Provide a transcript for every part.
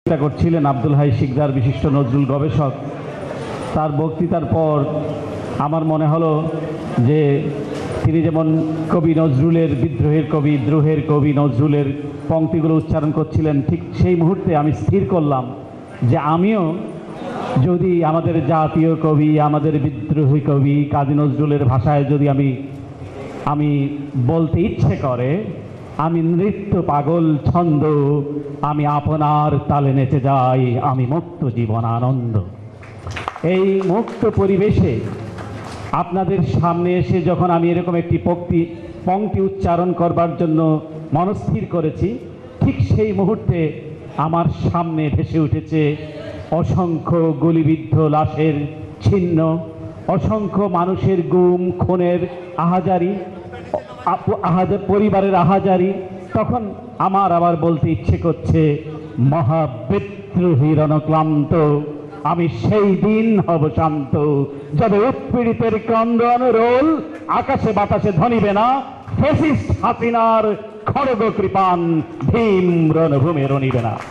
করছিলেন আব্দুল হাই শিকদার, বিশিষ্ট নজরুল গবেষক। তার বক্তৃতার পর আমার মনে হলো যে তিনি যেমন কবি নজরুলের, বিদ্রোহের কবি, দ্রোহের কবি নজরুলের পংক্তিগুলো উচ্চারণ করছিলেন, ঠিক সেই মুহূর্তে আমি স্থির করলাম যে আমিও যদি আমাদের জাতীয় কবি, আমাদের বিদ্রোহী কবি কাজী নজরুলের ভাষায় যদি আমি বলতে ইচ্ছে করে, আমি নৃত্য পাগল ছন্দ, আমি আপনার তালে নেচে যাই, আমি মুক্ত জীবন আনন্দ। এই মুক্ত পরিবেশে আপনাদের সামনে এসে যখন আমি এরকম একটি পংক্তি উচ্চারণ করবার জন্য মনস্থির করেছি, ঠিক সেই মুহূর্তে আমার সামনে ভেসে উঠেছে অসংখ্য গুলিবিদ্ধ লাশের ছিন্ন, অসংখ্য মানুষের গুম খুনের আহাজারি, পরিবারের আহাজারি। তখন আমার আবার বলতে ইচ্ছে করছে, মহাবিদ্রোহী রণক্লান্ত, আমি সেই দিন হব শান্ত, যবে উৎপীড়িতের ক্রন্দন রোল আকাশে বাতাসে ধ্বনিবে না, ফ্যাসিস্ট হাসিনার খড়গ কৃপান ভীম রণভূমে রণিবে না।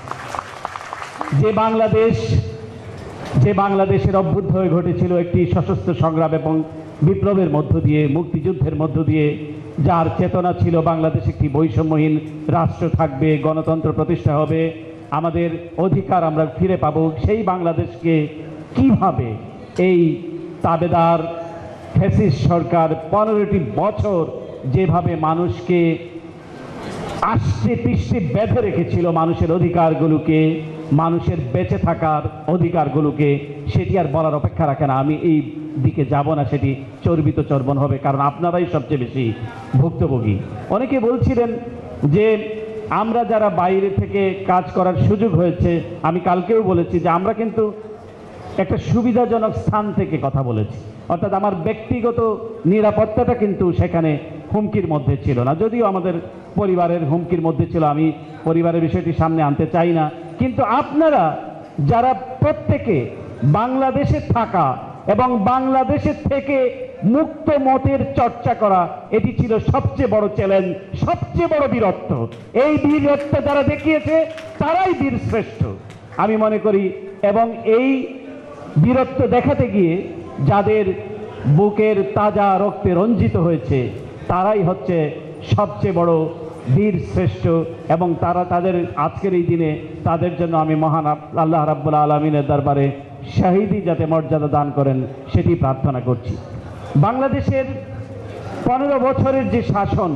যে বাংলাদেশের অভ্যুদয় ঘটেছিল একটি সশস্ত্র সংগ্রাম এবং বিপ্লবের মধ্য দিয়ে, মুক্তিযুদ্ধের মধ্য দিয়ে, যার চেতনা ছিল বাংলাদেশ একটি বৈষম্যহীন রাষ্ট্র থাকবে, গণতন্ত্র প্রতিষ্ঠা হবে, আমাদের অধিকার আমরা ফিরে পাব, সেই বাংলাদেশকে কিভাবে এই তাবেদার ফ্যাসিস্ট সরকার 15টি বছর যেভাবে মানুষকে আষ্টে পৃষ্ঠে বেঁধে রেখেছিল, মানুষের অধিকারগুলোকে, মানুষের বেঁচে থাকার অধিকারগুলোকে, সেটি আর বলার অপেক্ষা রাখে না। আমি এই দিকে যাব না, সেটি চর্বিত চর্বণ হবে, কারণ আপনারাই সবচেয়ে বেশি ভুক্তভোগী। অনেকে বলছিলেন যে আমরা যারা বাইরে থেকে কাজ করার সুযোগ হয়েছে, আমি কালকেও বলেছি যে আমরা কিন্তু একটা সুবিধাজনক স্থান থেকে কথা বলেছি, অর্থাৎ আমার ব্যক্তিগত নিরাপত্তাটা কিন্তু সেখানে হুমকির মধ্যে ছিল না, যদিও আমাদের পরিবারের হুমকির মধ্যে ছিল, আমি পরিবারের বিষয়টি সামনে আনতে চাই না। কিন্তু আপনারা যারা প্রত্যেকে বাংলাদেশে থাকা এবং বাংলাদেশের থেকে মুক্ত মতের চর্চা করা, এটি ছিল সবচেয়ে বড় চ্যালেঞ্জ, সবচেয়ে বড় বীরত্ব। এই বীরত্ব যারা দেখিয়েছে তারাই বীর শ্রেষ্ঠ আমি মনে করি। এবং এই বীরত্ব দেখাতে গিয়ে যাদের বুকের তাজা রক্তে রঞ্জিত হয়েছে, তারাই হচ্ছে সবচেয়ে বড় বীর শ্রেষ্ঠ। এবং তারা তাদের আজকের এই দিনে তাদের জন্য আমি মহান আল্লাহ রাব্বুল আলামিনের দরবারে শাহীদি যাতে মর্যাদা দান করেন সেটি প্রার্থনা করছি। বাংলাদেশের 15 বছরের যে শাসন,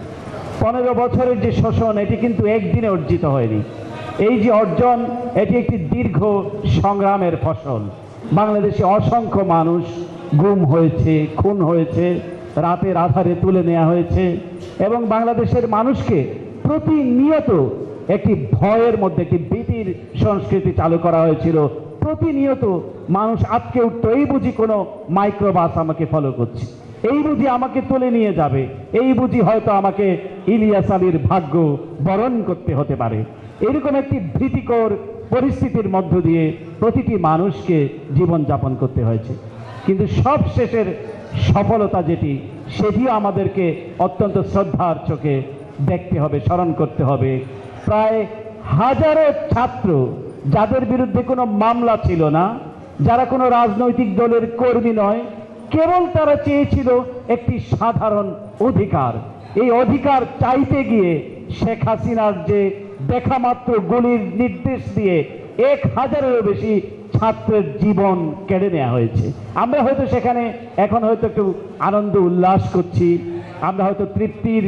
15 বছরের যে শোষণ, এটি কিন্তু একদিনে অর্জিত হয়নি। এই যে অর্জন, এটি একটি দীর্ঘ সংগ্রামের ফসল। বাংলাদেশে অসংখ্য মানুষ গুম হয়েছে, খুন হয়েছে, রাতের আধারে তুলে নেওয়া হয়েছে, এবং বাংলাদেশের মানুষকে প্রতিনিয়ত একটি ভয়ের মধ্যে, একটি ভীতির সংস্কৃতি চালু করা হয়েছিল। প্রতিনিয়ত মানুষ আটকে উঠত, এই বুঝি কোনো মাইক্রোবাস আমাকে ফলো করছে, এই বুঝি আমাকে তুলে নিয়ে যাবে, এই বুঝি হয়তো আমাকে ইলিয়াস আলীর ভাগ্য বরণ করতে হতে পারে। এরকম একটি ভীতিকর পরিস্থিতির মধ্য দিয়ে প্রতিটি মানুষকে জীবনযাপন করতে হয়েছে। কিন্তু সব শেষের সফলতা যেটি, সেটিও আমাদেরকে অত্যন্ত শ্রদ্ধার চোখে দেখতে হবে, স্মরণ করতে হবে। প্রায় হাজারো ছাত্র, যাদের বিরুদ্ধে কোনো মামলা ছিল না, যারা কোনো রাজনৈতিক দলের কর্মী নয়, কেবল তারা চেয়েছিল একটি সাধারণ অধিকার। এই অধিকার চাইতে গিয়ে শেখ হাসিনার যে দেখামাত্র গুলির নির্দেশ দিয়ে 1000-এরও বেশি ছাত্রের জীবন কেড়ে নেওয়া হয়েছে। আমরা হয়তো সেখানে এখন হয়তো একটু আনন্দ উল্লাস করছি, আমরা হয়তো তৃপ্তির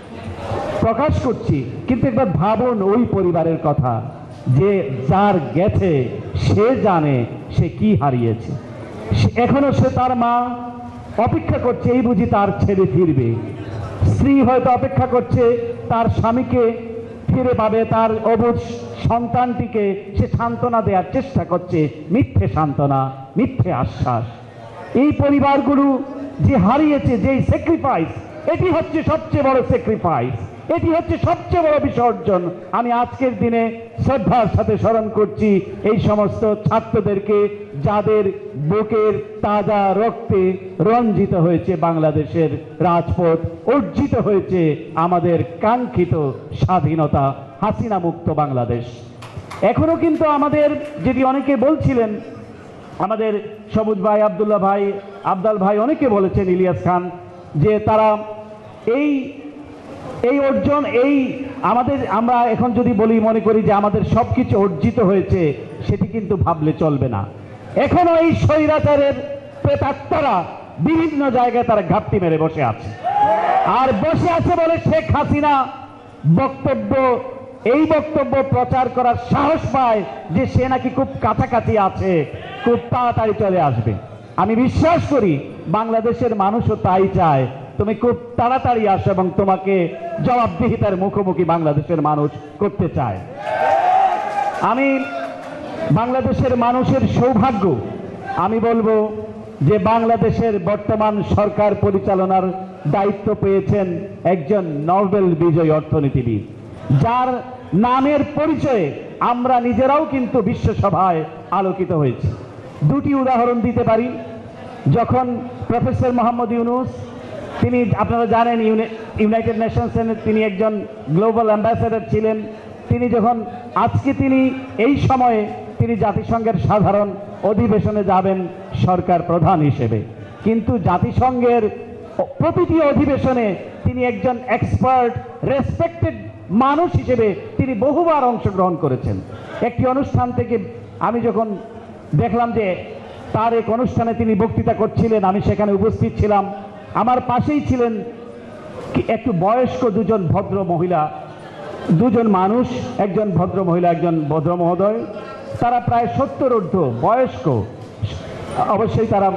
প্রকাশ করছি, কিন্তু একবার ভাবুন ওই পরিবারের কথা, যে যার গেছে সে জানে সে কি হারিয়েছে। এখনো সে, তার মা অপেক্ষা করছে, এই বুঝি তার ছেলে ফিরবে। স্ত্রী হয়তো অপেক্ষা করছে তার স্বামীকে ফিরে পাবে, তার অবুঝ সন্তানটিকে সে সান্ত্বনা দেওয়ার চেষ্টা করছে, মিথ্যে সান্ত্বনা, মিথ্যে আশ্বাস। এই পরিবারগুলো যে হারিয়েছে, যেই স্যাক্রিফাইস, এটি হচ্ছে সবচেয়ে বড় স্যাক্রিফাইস, এটি হচ্ছে সবচেয়ে বড় বিসর্জন। আমি আজকের দিনে শ্রদ্ধার সাথে স্মরণ করছি এই সমস্ত ছাত্রদেরকে, যাদের বুকের তাজা রক্তে রঞ্জিত হয়েছে বাংলাদেশের রাজপথ, অর্জিত হয়েছে আমাদের কাঙ্ক্ষিত স্বাধীনতা, হাসিনা মুক্ত বাংলাদেশ। এখনো কিন্তু আমাদের যেটি অনেকে বলছিলেন, আমাদের সবুজ ভাই, আব্দুল্লাহ ভাই, আবদাল ভাই অনেকে বলেছেন, ইলিয়াস খান, যে তারা এই এই অর্জন আমরা এখন যদি বলি মনে করি যে আমাদের সবকিছু অর্জিত হয়েছে, সেটি কিন্তু ভাবলে চলবে না। এখনো এই স্বৈরাচারের প্রেতাত্মারা বিভিন্ন জায়গায় তারা ঘাপটি মেরে বসে আছে, আর বসে আছে বলে শেখ হাসিনা এই বক্তব্য প্রচার করার সাহস পায় যে সে নাকি খুব কাছাকাছি আছে, খুব তাড়াতাড়ি চলে আসবে। আমি বিশ্বাস করি বাংলাদেশের মানুষও তাই চায়, তুমি খুব তাড়াতাড়ি আসো এবং তোমাকে জবাবদিহিতার মুখোমুখি বাংলাদেশের মানুষ করতে চায়। আমি বাংলাদেশের মানুষের সৌভাগ্য, আমি বলবো যে বাংলাদেশের বর্তমান সরকার পরিচালনার দায়িত্ব পেয়েছেন একজন নোবেল বিজয়ী অর্থনীতিবিদ, যার নামের পরিচয়ে আমরা নিজেরাও কিন্তু বিশ্বসভায় আলোকিত হয়েছি। দুটি উদাহরণ দিতে পারি। যখন প্রফেসর মোহাম্মদ ইউনূস, তিনি আপনারা জানেন ইউনাইটেড নেশনসের তিনি একজন গ্লোবাল অ্যাম্বাসেডর ছিলেন, তিনি যখন তিনি এই সময়ে তিনি জাতিসংঘের সাধারণ অধিবেশনে যাবেন সরকার প্রধান হিসেবে, কিন্তু জাতিসংঘের প্রতিটি অধিবেশনে তিনি একজন এক্সপার্ট, রেসপেক্টেড মানুষ হিসেবে তিনি বহুবার অংশগ্রহণ করেছেন। একটি অনুষ্ঠান থেকে আমি যখন দেখলাম যে তার এক অনুষ্ঠানে তিনি বক্তৃতা করছিলেন, আমি সেখানে উপস্থিত ছিলাম। আমার পাশেই ছিলেন একটু বয়স্ক দুজন মানুষ, একজন ভদ্র মহিলা, একজন ভদ্র মহোদয়। তারা প্রায় 70 ঊর্ধ্ব বয়স্ক, অবশ্যই তারা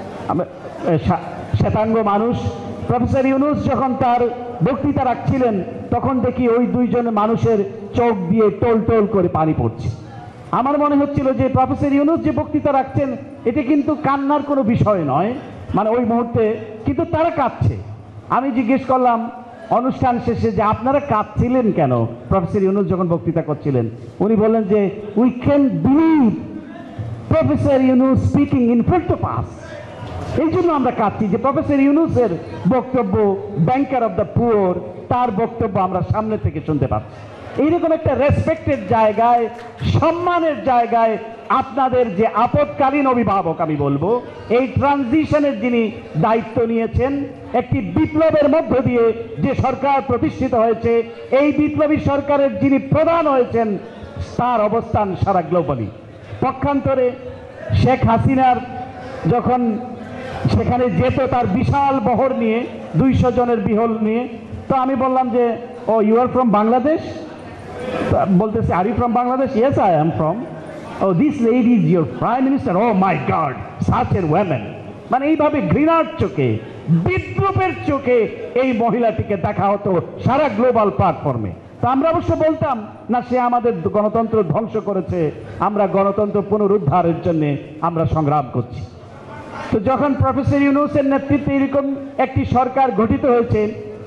শ্বেতাঙ্গ মানুষ। প্রফেসর ইউনূস যখন তার বক্তৃতা রাখছিলেন, তখন দেখি ওই দুইজন মানুষের চোখ দিয়ে টোল টোল করে পানি পড়ছে। আমার মনে হচ্ছিল যে প্রফেসর ইউনূস যে বক্তৃতা রাখছেন এটি কিন্তু কান্নার কোনো বিষয় নয়, মানে ওই মুহূর্তে, কিন্তু তারা কাঁদছে। আমি জিজ্ঞেস করলাম অনুষ্ঠান শেষে যে আপনারা কাঁদছিলেন কেন প্রফেসর ইউনূস যখন বক্তৃতা করছিলেন? উনি বললেন যে we can believe professor Yunus speaking in front of us. এই জন্য আমরা কাঁদছি যে প্রফেসর ইউনূসের বক্তব্য, ব্যাংকার অফ দ্য পুয়ার, তার বক্তব্য আমরা সামনে থেকে শুনতে পাচ্ছি। এইরকম একটা রেসপেক্টেড জায়গায়, সম্মানের জায়গায় আপনাদের যে আপৎকালীন অভিভাবক, আমি বলবো এই ট্রানজিশনের যিনি দায়িত্ব নিয়েছেন, একটি বিপ্লবের মধ্য দিয়ে যে সরকার প্রতিষ্ঠিত হয়েছে, এই বিপ্লবী সরকারের যিনি প্রধান হয়েছেন, তার অবস্থান সারা গ্লোবালি। পক্ষান্তরে শেখ হাসিনার যখন সেখানে যেত তার বিশাল বহর নিয়ে, 200 জনের বিহল নিয়ে, তো আমি বললাম যে oh you are from Bangladesh? বলতেছে are you from Bangladesh? Yes I am from. Oh this lady is your prime minister? Oh my god, such a women. মানে এইভাবে ঘৃণার চোখে, বিদ্রুপের চোখে এই মহিলাটিকে দেখা হতো সারা গ্লোবাল প্ল্যাটফর্মে। তো আমরা অবশ্য বলতাম না সে আমাদের গণতন্ত্র ধ্বংস করেছে, আমরা গণতন্ত্র পুনরুদ্ধারের জন্য আমরা সংগ্রাম করছি। তো যখন প্রফেসর ইউনূসের নেতৃত্বে এরকম একটি সরকার গঠিত হয়েছে,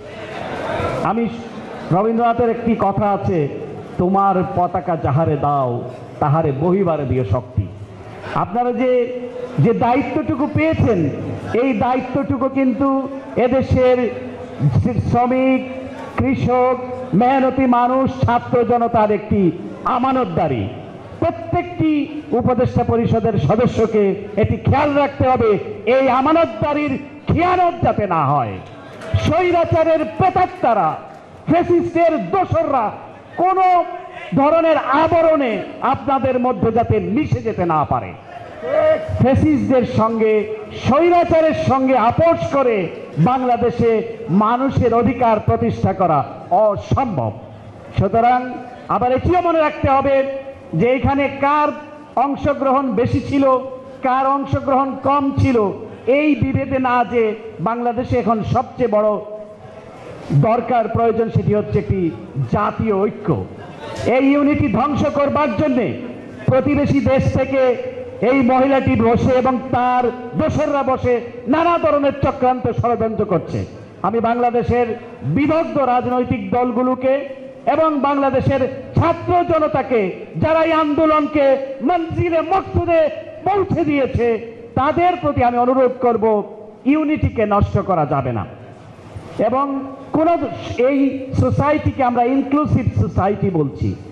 আমি রবীন্দ্রনাথের একটি কথা আছে, তোমার পতাকা যাহারে দাও তাহারে বহিবারে দিও শক্তি। আপনারা যে দায়িত্বটুকু পেয়েছেন, এই দায়িত্বটুকু কিন্তু এদেশের শ্রমিক, কৃষক, মেহনতি মানুষ, ছাত্র জনতার একটি আমানতদারি। প্রত্যেকটি উপদেষ্টা পরিষদের সদস্যকে এটি খেয়াল রাখতে হবে, এই আমানতদারির খেয়ানত যাতে না হয়। স্বৈরাচারের প্রেতাত্মারা, ফ্যাসিস্টের দোসররা কোনো ধরনের আবরণে আপনাদের মধ্যে যাতে মিশে যেতে না পারে। ফ্যাসিস্টদের সঙ্গে, স্বৈরাচারের সঙ্গে আপোষ করে বাংলাদেশে মানুষের অধিকার প্রতিষ্ঠা করা অসম্ভব। সুতরাং আবার এটিও মনে রাখতে হবে যে এখানে কার অংশগ্রহণ বেশি ছিল, কার অংশগ্রহণ কম ছিল, এই বিভেদে না যে বাংলাদেশে এখন সবচেয়ে বড় দরকার, প্রয়োজন, সেটি হচ্ছে একটি জাতীয় ঐক্য। এই ইউনিটি ধ্বংস করবার জন্যে প্রতিবেশী দেশ থেকে এই মহিলাটি বসে এবং তার দোসররা বসে নানা ধরনের চক্রান্ত ষড়যন্ত্র করছে। আমি বাংলাদেশের বিভক্ত রাজনৈতিক দলগুলোকে এবং বাংলাদেশের ছাত্র জনতাকে, যারা এই আন্দোলনকে মঞ্জিলে মকসুদে পৌঁছে দিয়েছে, তাদের প্রতি আমি অনুরোধ করব, ইউনিটিকে নষ্ট করা যাবে না। এবং এই সোসাইটিকে আমরা ইনক্লুসিভ সোসাইটি বলছি,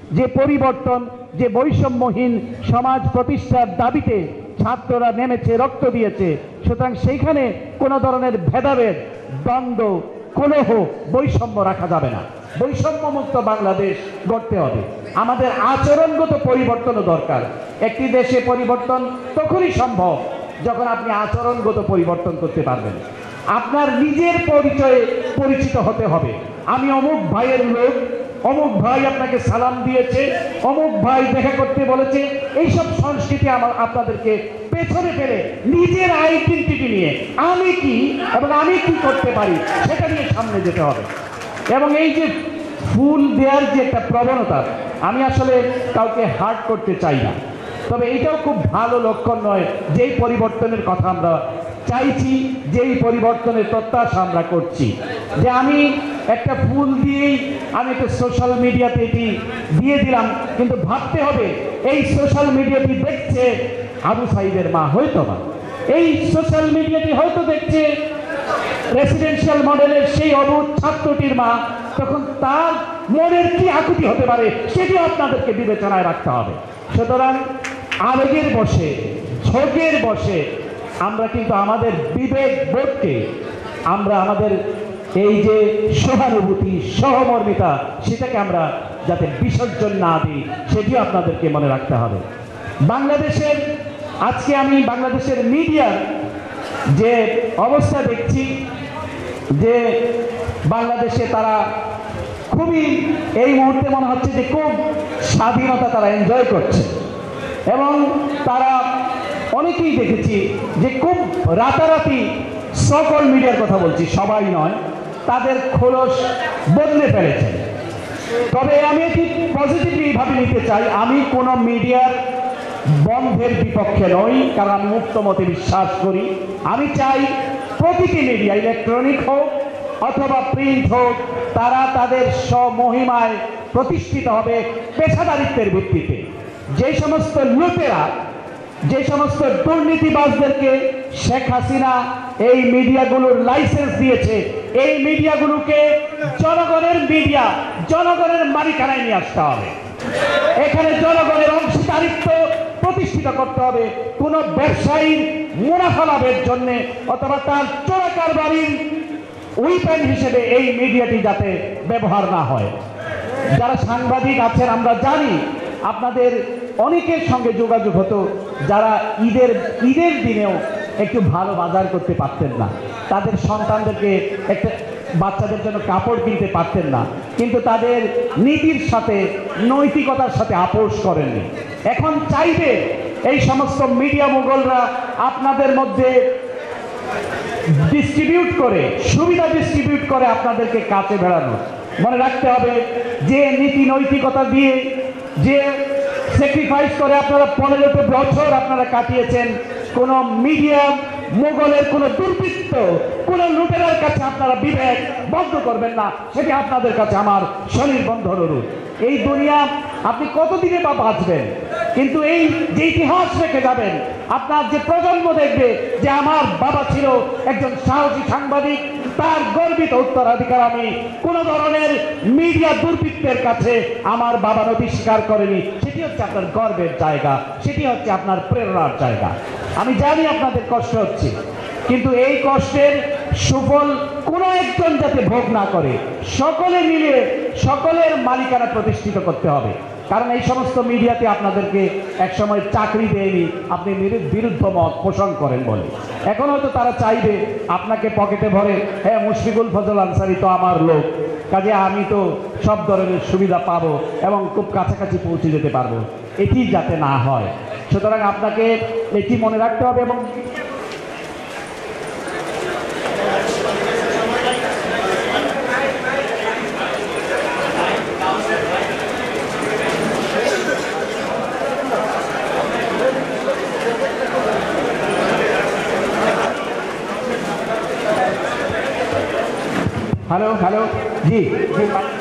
যে পরিবর্তন, যে বৈষম্যহীন সমাজ প্রতিষ্ঠার দাবিতে ছাত্ররা নেমেছে, রক্ত দিয়েছে, সুতরাং সেইখানে কোনো ধরনের ভেদাভেদ, দ্বন্দ্ব, কলহ, বৈষম্য রাখা যাবে না। বৈষম্যমুক্ত বাংলাদেশ গড়তে হবে। আমাদের আচরণগত পরিবর্তনও দরকার। একটি দেশে পরিবর্তন তখনই সম্ভব যখন আপনি আচরণগত পরিবর্তন করতে পারবেন। আপনার নিজের পরিচয়ে পরিচিত হতে হবে। আমি অমুক ভাইয়ের লোক, অমুক ভাই আপনাকে সালাম দিয়েছে, অমুক ভাই দেখা করতে বলেছে। এইসব সংস্কৃতি আপনাদেরকে পেছনে ফেলে নিজের আইডেন্টিটি নিয়ে আমি কি এবং আমি কি করতে পারি সেটা নিয়ে সামনে যেতে হবে। এবং এই যে ফুল দেওয়ার যে একটা প্রবণতা, আমি আসলে কাউকে হার্ট করতে চাই না, তবে এইটাও খুব ভালো লক্ষণ নয়। যেই পরিবর্তনের কথা আমরা চাইছি, যেই পরিবর্তনের প্রত্যাশা আমরা করছি, যে আমি একটা ফুল দিয়েই আমি একটা সোশ্যাল মিডিয়াতে এটি দিয়ে দিলাম, কিন্তু ভাবতে হবে এই সোশ্যাল মিডিয়াটি দেখছে আবু সাইদের মা, হয়তো বা এই সোশ্যাল মিডিয়াটি হয়তো দেখছে রেসিডেন্সিয়াল মডেলের সেই অবুধ ছাত্রটির মা, তখন তার মনের কি আকুতি হতে পারে সেটিও আপনাদেরকে বিবেচনায় রাখতে হবে। সুতরাং আবেগের বশে, ঝোঁকের বশে আমরা কিন্তু আমাদের বিবেক বোধকে, আমরা আমাদের এই যে সহানুভূতি, সহমর্মিতা, সেটাকে আমরা যাতে বিসর্জন না দিই সেটিও আপনাদেরকে মনে রাখতে হবে। বাংলাদেশের আজকে আমি বাংলাদেশের মিডিয়ার যে অবস্থা দেখছি, যে বাংলাদেশে তারা খুবই এই মুহূর্তে মনে হচ্ছে যে খুব স্বাধীনতা তারা এনজয় করছে, এবং তারা অনেকেই দেখেছি যে খুব রাতারাতি, সকল মিডিয়ার কথা বলছি, সবাই নয়, তাদের খোলস বদলে ফেলেছে। তবে আমি এটি পজিটিভলি ভাবে নিতে চাই। আমি কোনো মিডিয়ার বন্ধের বিপক্ষে নই, কারণ আমি মুক্ত মতে বিশ্বাস করি। আমি চাই প্রতিটি মিডিয়া, ইলেকট্রনিক হোক অথবা প্রিন্ট হোক, তারা তাদের স্বমহিমায় প্রতিষ্ঠিত হবে পেশাদারিত্বের ভিত্তিতে। যে সমস্ত লুটেরা, যে সমস্ত দুর্নীতিবাজদেরকে শেখ হাসিনা এই মিডিয়াগুলোর লাইসেন্স দিয়েছে, এই মিডিয়াগুলোকে জনগণের মিডিয়া, জনগণের মালিকানায় নিয়ে আসতে হবে। এখানে জনগণের অংশীদারিত্ব প্রতিষ্ঠিত করতে হবে। কোন ব্যবসায়ীর মুনাফা লাভের জন্য অথবা তার চোরা কারবারির উইপেন হিসেবে এই মিডিয়াটি যাতে ব্যবহার না হয়। যারা সাংবাদিক আছেন, আমরা জানি আপনাদের অনেকের সঙ্গে যোগাযোগ হতো যারা ঈদের দিনেও একটু ভালো বাজার করতে পারতেন না, তাদের সন্তানদেরকে একটা বাচ্চাদের জন্য কাপড় কিনতে পারতেন না, কিন্তু তাদের নীতির সাথে, নৈতিকতার সাথে আপোষ করেননি। এখন চাইবে এই সমস্ত মিডিয়া মোগলরা আপনাদের মধ্যে ডিস্ট্রিবিউট করে, সুবিধা ডিস্ট্রিবিউট করে আপনাদেরকে কাছে বেড়ানো। মনে রাখতে হবে যে নীতি নৈতিকতা দিয়ে, যে স্যাক্রিফাইস করে আপনারা 15 বছর আপনারা কাটিয়েছেন, কোন মিডিয়া মোগলের কোন দুর্বৃত্ত, কোন লুটেরার কাছে আপনারা বিবেক বন্ধ করবেন না। সেটি আপনাদের কাছে আমার স্বনির্বন্ধ অনুরোধ। এই দুনিয়া আপনি কতদিনে বা বাঁচবেন, কিন্তু এই যে ইতিহাস রেখে যাবেন, আপনার যে প্রজন্ম দেখবে যে আমার বাবা ছিল একজন সাহসী সাংবাদিক, তার গর্বিত উত্তরাধিকার আমি। কোন ধরনের মিডিয়া দুর্বৃত্তের কাছে আমার বাবা নথি স্বীকার করেনি। সেটি হচ্ছে আপনার গর্বের জায়গা, সেটি হচ্ছে আপনার প্রেরণার জায়গা। আমি জানি আপনাদের কষ্ট হচ্ছে, কিন্তু এই কষ্টের সুফল কোনো একজন যাতে ভোগ না করে, সকলে মিলে সকলের মালিকানা প্রতিষ্ঠিত করতে হবে। কারণ এই সমস্ত মিডিয়াতে আপনাদেরকে একসময় চাকরি দেয়নি, আপনি বিরুদ্ধ মত পোষণ করেন বলে। এখন হয়তো তারা চাইবে আপনাকে পকেটে ভরে, হ্যাঁ মুশফিকুল ফজল আনসারী তো আমার লোক, কাজে আমি তো সব ধরনের সুবিধা পাবো এবং খুব কাছাকাছি পৌঁছে যেতে পারবো। এটি যাতে না হয়, সুতরাং আপনাকে এটি মনে রাখতে হবে। এবং হ্যালো হ্যালো, জি জি,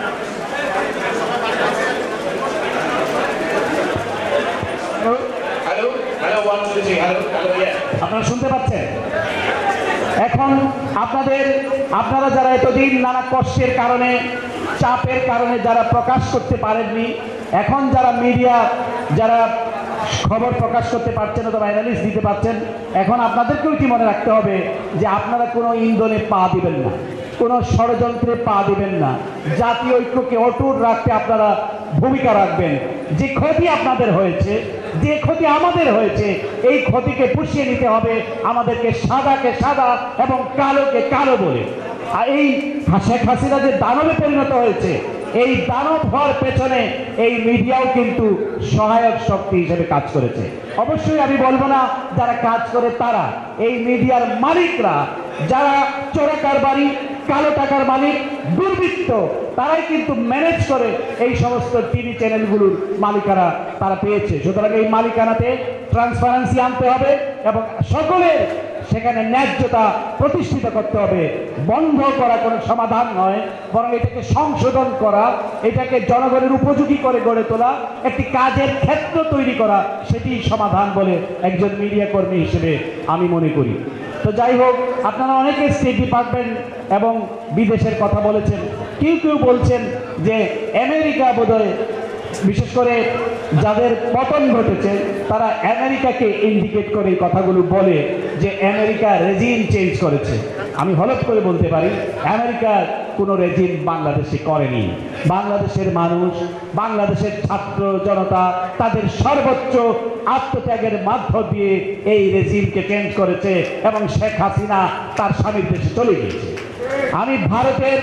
আপনারা শুনতে পাচ্ছেন? এখন আপনারা যারা এতদিন নানা কষ্টের কারণে, চাপের কারণে যারা প্রকাশ করতে পারেননি, এখন যারা মিডিয়া, যারা খবর প্রকাশ করতে পারছেন অথবা অ্যানালিস্ট দিতে পারছেন, এখন আপনাদেরকেও কি মনে রাখতে হবে যে আপনারা কোনো ইন্ধনে পা দিবেন না, কোনো ষড়যন্ত্রে পা দিবেন না, জাতীয় ঐক্যকে অটুট রাখতে আপনারা ভূমিকা রাখবেন। যে ক্ষতি আপনাদের হয়েছে, যে ক্ষতি আমাদের হয়েছে, এই ক্ষতিকে পুষিয়ে নিতে হবে আমাদেরকে, সাদাকে সাদা এবং কালোকে কালো বলে। আর এই শেখ হাসিনা যে দানবে পরিণত হয়েছে, এই দানব হওয়ার পেছনে এই মিডিয়াও কিন্তু সহায়ক শক্তি হিসেবে কাজ করেছে। অবশ্যই আমি বলবো না যারা কাজ করে তারা, এই মিডিয়ার মালিকরা, যারা চোরা কারবারি, কালো টাকার মালিক, দুর্বৃত্ত, তারাই কিন্তু ম্যানেজ করে এই সমস্ত টিভি চ্যানেলগুলোর মালিকানা তারা পেয়েছে। সুতরাং এই মালিকানাতে ট্রান্সপারেন্সি আনতে হবে এবং সকলের সেখানে ন্যায্যতা প্রতিষ্ঠিত করতে হবে। বন্ধ করা কোনো সমাধান নয়, বরং এটাকে সংশোধন করা, এটাকে জনগণের উপযোগী করে গড়ে তোলা, একটি কাজের ক্ষেত্র তৈরি করা, সেটি সমাধান বলে একজন মিডিয়া কর্মী হিসেবে আমি মনে করি। তো যাই হোক, আপনারা অনেকে স্টেট ডিপার্টমেন্ট এবং বিদেশের কথা বলেছেন। কেউ কেউ বলছেন যে আমেরিকা বোধহয়, বিশেষ করে যাদের পতন ঘটেছে তারা আমেরিকাকে ইন্ডিকেট করে এই কথাগুলো বলে যে আমেরিকা রেজিম চেঞ্জ করেছে। আমি হলফ করে বলতে পারি আমেরিকার কোনো রেজিম বাংলাদেশে করেনি। বাংলাদেশের মানুষ, বাংলাদেশের ছাত্র জনতা তাদের সর্বোচ্চ আত্মত্যাগের মাধ্য দিয়ে এই রেজিমকে চেঞ্জ করেছে এবং শেখ হাসিনা তার স্বামীর দেশে চলে গিয়েছে। আমি ভারতের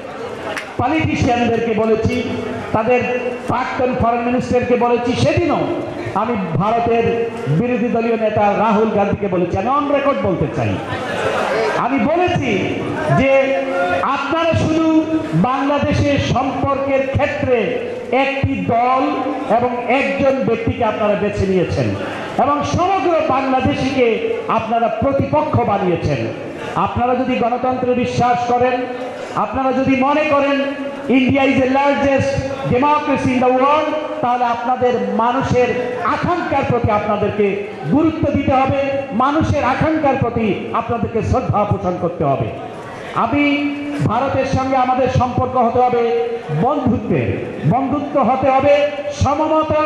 পলিটিশিয়ানদেরকে বলেছি, তাদের প্রাক্তন ফরেন মিনিস্টারকে বলেছি, সেদিনও আমি ভারতের বিরোধী দলীয় নেতা রাহুল গান্ধীকে বলেছি, আমি অন রেকর্ড বলতে চাই, আমি বলেছি যে আপনারা শুধু বাংলাদেশের সম্পর্কের ক্ষেত্রে একটি দল এবং একজন ব্যক্তিকে আপনারা বেছে নিয়েছেন এবং সমগ্র বাংলাদেশিকে আপনারা প্রতিপক্ষ বানিয়েছেন। আপনারা যদি গণতন্ত্রে বিশ্বাস করেন, আপনারা যদি মনে করেন India is the largest democracy in the world, তাহলে আপনাদের মানুষের আকাঙ্ক্ষার প্রতি আপনাদেরকে গুরুত্ব দিতে হবে, মানুষের আকাঙ্ক্ষার প্রতি আপনাদেরকে শ্রদ্ধা পোষণ করতে হবে। আমি ভারতের সঙ্গে আমাদের সম্পর্ক হতে হবে বন্ধুত্বের, বন্ধুত্ব হতে হবে সমমতা,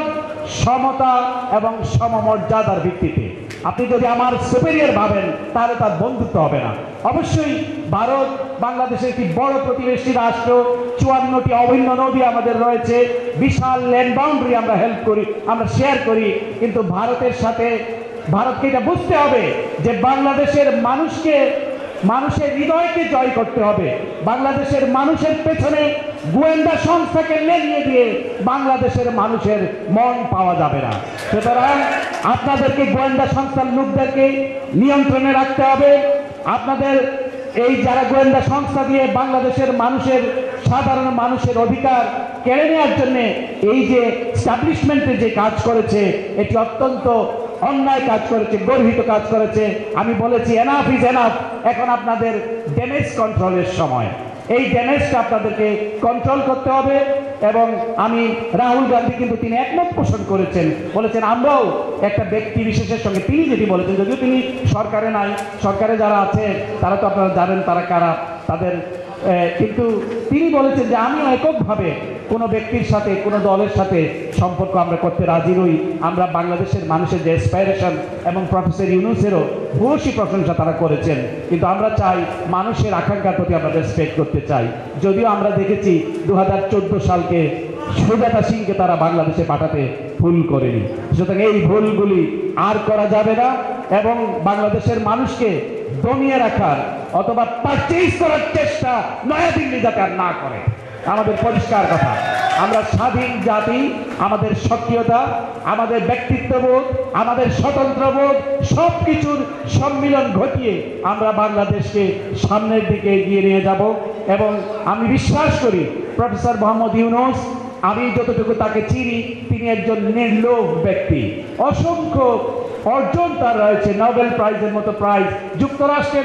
সমতা এবং সমমর্যাদার ভিত্তিতে। আপনি যদি আমার সুপেরিয়র ভাবেন তাহলে তার বন্ধুত্ব হবে না। অবশ্যই ভারত বাংলাদেশের একটি বড় প্রতিবেশী রাষ্ট্র, 54টি অভিন্ন নদী আমাদের রয়েছে, বিশাল ল্যান্ড বাউন্ডারি আমরা হেল্প করি, আমরা শেয়ার করি, কিন্তু ভারতের সাথে ভারতকে এটা বুঝতে হবে যে বাংলাদেশের মানুষকে, মানুষের হৃদয়কে জয় করতে হবে। বাংলাদেশের মানুষের পেছনে গোয়েন্দা সংস্থাকে লেলিয়ে দিয়ে বাংলাদেশের মানুষের মন পাওয়া যাবে না। সুতরাং আপনাদেরকে গোয়েন্দা সংস্থার লোকদেরকে নিয়ন্ত্রণে রাখতে হবে। আপনাদের এই যারা গোয়েন্দা সংস্থা দিয়ে বাংলাদেশের মানুষের, সাধারণ মানুষের অধিকার কেড়ে নেওয়ার জন্য এই যে এস্টাবলিশমেন্টে যে কাজ করেছে, এটি অত্যন্ত অন্যায় কাজ করেছে, গর্হিত কাজ করেছে। আমি বলেছি এনাফ ইজ এনাফ, এখন আপনাদের ড্যামেজ কন্ট্রোলের সময়। এই ড্যামেজটা আপনাদেরকে কন্ট্রোল করতে হবে। এবং আমি রাহুল গান্ধী কিন্তু তিনি একমত পোষণ করেছেন, বলেছেন আমরাও একটা ব্যক্তি বিশেষের সঙ্গে, তিনি যেটি বলেছেন, যদিও তিনি সরকারে নাই, সরকারে যারা আছে তারা তো আপনারা জানেন তারা কারা, তাদের কিন্তু তিনি বলেছেন যে আমিও এককভাবে কোনো ব্যক্তির সাথে, কোনো দলের সাথে সম্পর্ক আমরা করতে রাজি নই। আমরা বাংলাদেশের মানুষের যে অ্যাসপাইরেশন, এবং প্রফেসর ইউনূসেরও ভূয়সী প্রশংসা তারা করেছেন, কিন্তু আমরা চাই মানুষের আকাঙ্ক্ষার প্রতি আমরা রেসপেক্ট করতে চাই। যদিও আমরা দেখেছি 2014 সালকে সুজাতা সিংকে তারা বাংলাদেশে পাঠাতে ভুল করেনি। সুতরাং এই ভুলগুলি আর করা যাবে না এবং বাংলাদেশের মানুষকে দমিয়ে রাখার অথবা পারচেজ করার চেষ্টা নয়াদিল্লি যাতে আর না করে। আমাদের পরিষ্কার কথা, আমরা স্বাধীন জাতি, আমাদের সক্রিয়তা, আমাদের ব্যক্তিত্ববোধ, আমাদের স্বতন্ত্রবোধ সব কিছুর সম্মিলন ঘটিয়ে আমরা বাংলাদেশকে সামনের দিকে এগিয়ে নিয়ে যাব। এবং আমি বিশ্বাস করি প্রফেসর মোহাম্মদ ইউনূস, আমি যতটুকু তাকে চিনি, তিনি একজন নির্লোভ ব্যক্তি। অসংখ্য অর্জন তার রয়েছে, নোবেল প্রাইজের মতো প্রাইজ, যুক্তরাষ্ট্রের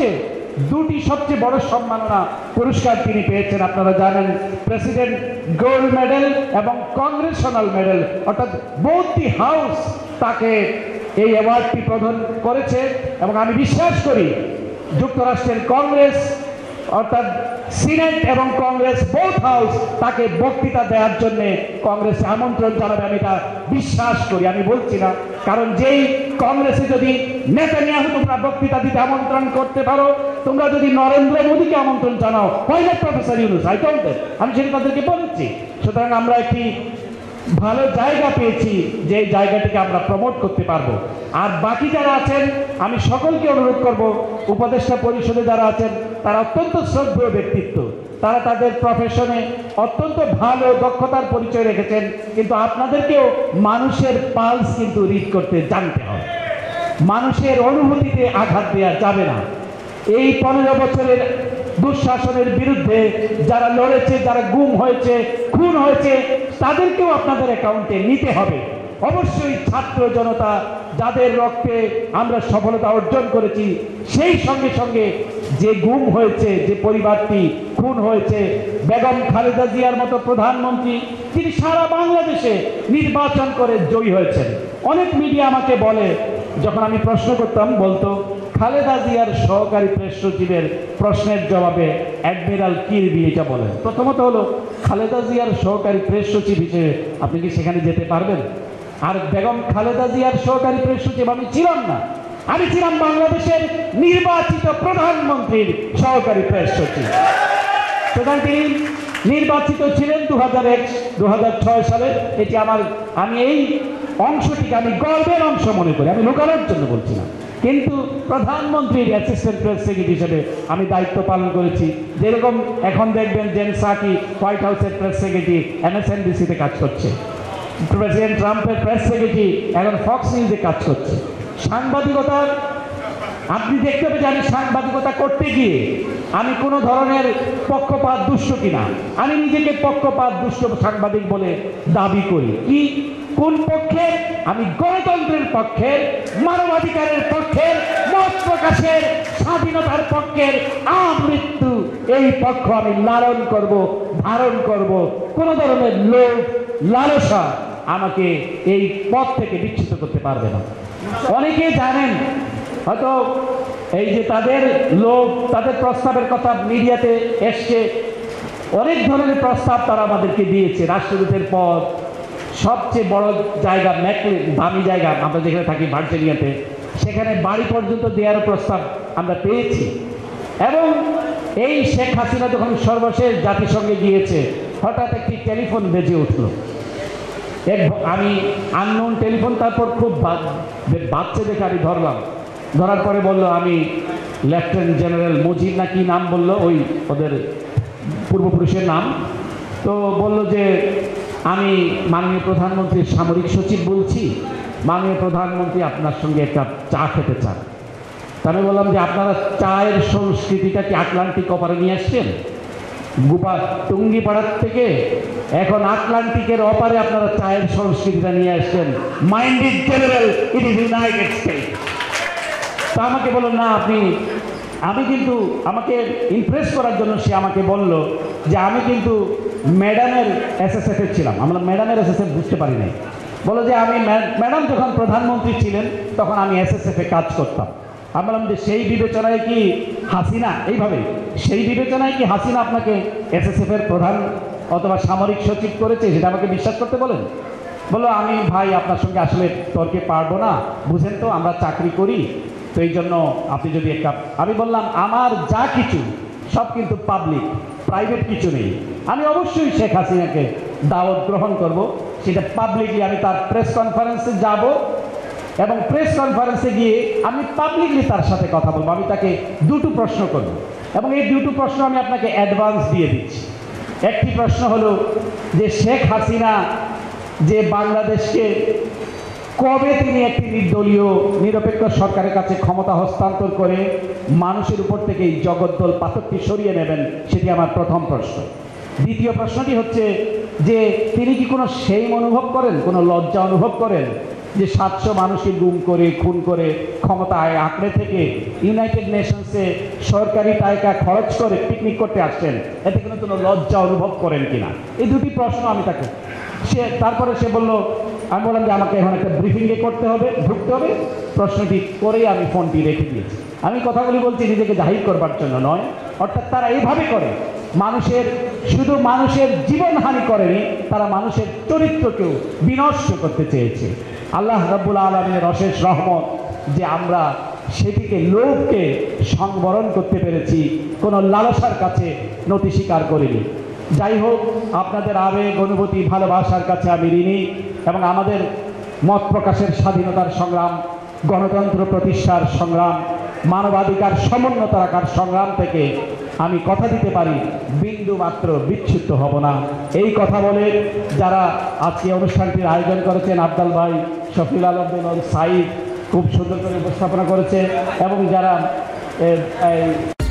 দুটি সবচেয়ে বড় সম্মাননা পুরস্কার তিনি পেয়েছেন। আপনারা জানেন প্রেসিডেন্ট গোল্ড মেডেল এবং কংগ্রেশনাল মেডেল, অর্থাৎ বোথ দি হাউস তাকে এই অ্যাওয়ার্ডটি প্রদান করেছে। এবং আমি বিশ্বাস করি যুক্তরাষ্ট্রের কংগ্রেস অর্থাৎ সিনেট এবং কংগ্রেস বোথ হাউস তাকে বক্তৃতা দেওয়ার জন্য কংগ্রেসে আমন্ত্রণ জানাবে, আমি এটা বিশ্বাস করি। আমি বলছি না, কারণ যেই কংগ্রেসে যদি নেতানিয়াহু তোমরা বক্তৃতা দিতে আমন্ত্রণ করতে পারো, তোমরা যদি নরেন্দ্র মোদীকে আমন্ত্রণ জানাও, হয় না professor Yunus, I told them, আমি সেটা তাদেরকে বলেছি। সুতরাং আমরা একটি ভালো জায়গা পেয়েছি, যে জায়গাটিকে আমরা প্রমোট করতে পারবো। আর বাকি যারা আছেন, আমি সকলকে অনুরোধ করব, উপদেষ্টা পরিষদে যারা আছেন তারা অত্যন্ত শ্রদ্ধেয় ব্যক্তিত্ব, তারা তাদের প্রফেশনে অত্যন্ত ভালো দক্ষতার পরিচয় রেখেছেন, কিন্তু আপনাদেরকেও মানুষের পালস কিন্তু রিড করতে জানতে হবে, মানুষের অনুভূতিতে আঘাত দেওয়া যাবে না। এই 15 বছরের দুঃশাসনের বিরুদ্ধে যারা লড়েছে, যারা গুম হয়েছে, খুন হয়েছে, তাদেরকেও আপনাদের অ্যাকাউন্টে নিতে হবে। অবশ্যই ছাত্র জনতা যাদের রক্তে আমরা সফলতা অর্জন করেছি, সেই সঙ্গে সঙ্গে যে গুম হয়েছে, যে পরিবারটি খুন হয়েছে, বেগম খালেদা জিয়ার মতো প্রধানমন্ত্রী, তিনি সারা বাংলাদেশে নির্বাচন করে জয়ী হয়েছেন। অনেক মিডিয়া আমাকে বলে, যখন আমি প্রশ্ন করতাম, বলতো খালেদা জিয়ার সহকারী প্রেস সচিবের প্রশ্নের জবাবে অ্যাডমিরাল কিরবি এটা বলেন। প্রথমত হলো, খালেদা জিয়ার সহকারী প্রেস সচিব হিসেবে আপনি কি সেখানে যেতে পারবেন? আর বেগম খালেদা জিয়ার সহকারী প্রেস সচিব আমি ছিলাম না, আমি ছিলাম বাংলাদেশের নির্বাচিত প্রধানমন্ত্রীর সহকারী প্রেস সচিব। সুতরাং তিনি নির্বাচিত ছিলেন 2001-2006 সালে। এটি আমি এই অংশটিকে আমি গর্বের অংশ মনে করি, আমি লুকানোর জন্য বলছি না। কিন্তু প্রধানমন্ত্রীর অ্যাসিস্ট্যান্ট প্রেস সেক্রেটারি হিসেবে আমি দায়িত্ব পালন করেছি। যেরকম এখন দেখবেন জেন সাকি হোয়াইট হাউসের প্রেস সেক্রেটারি MSNBC-তে কাজ করছে, প্রেসিডেন্ট ট্রাম্পের প্রেস সেক্রেটারি এখন ফক্স নিউজে কাজ করছে। সাংবাদিকতা আপনি দেখতে হবে যে আমি সাংবাদিকতা করতে গিয়ে আমি কোনো ধরনের পক্ষপাত দুষ্ট কিনা। আমি নিজেকে পক্ষপাত দুষ্ট সাংবাদিক বলে দাবি করি। কি, কোন পক্ষের? আমি গণতন্ত্রের পক্ষের, মানবাধিকারের পক্ষের, মত প্রকাশের স্বাধীনতার পক্ষের, আমৃত্যু এই পক্ষ আমি লালন করব, ধারণ করব। কোনো ধরনের লোভ লালসা আমাকে এই পথ থেকে বিচ্যুত করতে পারবে না। অনেকে জানেন হয়তো, এই যে তাদের লোভ, তাদের প্রস্তাবের কথা মিডিয়াতে এসছে, অনেক ধরনের প্রস্তাব তারা আমাদেরকে দিয়েছে। রাষ্ট্রদূতের পদ, সবচেয়ে বড় জায়গা, দামি জায়গা, আমরা যেখানে থাকি ভার্জিনিয়াতে, সেখানে বাড়ি পর্যন্ত দেওয়ার প্রস্তাব আমরা পেয়েছি। এবং এই শেখ হাসিনা যখন সর্বশেষ জাতিসংঘে গিয়েছে, হঠাৎ একটি টেলিফোন বেজে উঠল, আমি আননোন টেলিফোন। তারপর খুব বাচ্চা দেখে আমি ধরার পরে বলল, আমি লেফটেন্যান্ট জেনারেল মুজিব না কি নাম বলল, ওই ওদের পূর্বপুরুষের নাম। তো বলল যে আমি মাননীয় প্রধানমন্ত্রীর সামরিক সচিব বলছি, মাননীয় প্রধানমন্ত্রী আপনার সঙ্গে একটা চা খেতে চান। তা আমি বললাম যে আপনারা চায়ের সংস্কৃতিটা কি আটলান্টিক ওপারে নিয়ে আসছেন? টুঙ্গিপাড়ার থেকে এখন আটলান্টিকের ওপারে আপনারা চায়ের সংস্কৃতিটা নিয়ে আসছেন। Minded general, it is United State. তা আমাকে বলল না, আমি কিন্তু, আমাকে ইমপ্রেস করার জন্য সে আমাকে বলল যে আমি কিন্তু ম্যাডামের SSF ছিলাম। আমরা ম্যাডামের SSF বুঝতে পারি নাই। বলো যে আমি ম্যাডাম যখন প্রধানমন্ত্রী ছিলেন তখন আমি SSF-এ কাজ করতাম। আমি বললাম যে সেই বিবেচনায় কি হাসিনা, এইভাবে সেই বিবেচনায় কি হাসিনা আপনাকে SSF-এর প্রধান অথবা সামরিক সচিব করেছে, সেটা আমাকে বিশ্বাস করতে বলেন? বলো আমি ভাই আপনার সঙ্গে আসলে তর্কে পারবো না, বুঝেন তো আমরা চাকরি করি, তো এই জন্য আপনি যদি একটা, আমি বললাম আমার যা কিছু সব কিন্তু পাবলিক, প্রাইভেট কিছু নেই। আমি অবশ্যই শেখ হাসিনাকে দাওয়াত গ্রহণ করব, সেটা পাবলিকলি আমি তার প্রেস কনফারেন্সে যাব এবং প্রেস কনফারেন্সে গিয়ে আমি পাবলিকলি তার সাথে কথা বলবো। আমি তাকে দুটো প্রশ্ন করব এবং এই দুটো প্রশ্ন আমি আপনাকে অ্যাডভান্স দিয়ে দিচ্ছি। একটি প্রশ্ন হলো যে শেখ হাসিনা যে বাংলাদেশকে কবে তিনি একটি নির্দলীয় নিরপেক্ষ সরকারের কাছে ক্ষমতা হস্তান্তর করে মানুষের উপর থেকে এই জগদ্দল পাথরটি সরিয়ে নেবেন, সেটি আমার প্রথম প্রশ্ন। দ্বিতীয় প্রশ্নটি হচ্ছে যে তিনি কি কোনো shame অনুভব করেন, কোনো লজ্জা অনুভব করেন যে 700 মানুষকে গুম করে, খুন করে, ক্ষমতায় আঁকড়ে থেকে ইউনাইটেড নেশনসে সরকারি টাকা খরচ করে পিকনিক করতে আসছেন, এতে কোনো লজ্জা অনুভব করেন কিনা? এই দুটি প্রশ্ন আমি তাকে, তারপরে সে বলল, আমি বললাম যে আমাকে এখন একটা ব্রিফিংয়ে ঢুকতে হবে। প্রশ্নটি করেই আমি ফোনটি রেখে দিয়েছি। আমি কথাগুলি বলছি নিজেকে জাহির করবার জন্য নয়, অর্থাৎ তারা এইভাবে করে, শুধু মানুষের জীবনহানি করেনি, তারা মানুষের চরিত্রকেও বিনষ্ট করতে চেয়েছে। আল্লাহ রাব্বুল আলামিনের অশেষ রহমত যে আমরা সেটিকে, লোভকে সংবরণ করতে পেরেছি, কোনো লালসার কাছে নতি স্বীকার করিনি। যাই হোক, আপনাদের আবেগ, অনুভূতি, ভালোবাসার কাছে আমি ঋণী এবং আমাদের মত প্রকাশের স্বাধীনতার সংগ্রাম, গণতন্ত্র প্রতিষ্ঠার সংগ্রাম, মানবাধিকার সমুন্নত রাখার সংগ্রাম থেকে আমি কথা দিতে পারি বিন্দু মাত্র বিচ্যুত হব না। এই কথা বলে যারা আজকে অনুষ্ঠানটির আয়োজন করেছেন, আফজাল ভাই, শফিউল আলম বিন সাঈদ খুব সুন্দর করে উপস্থাপনা করেছে, এবং যারা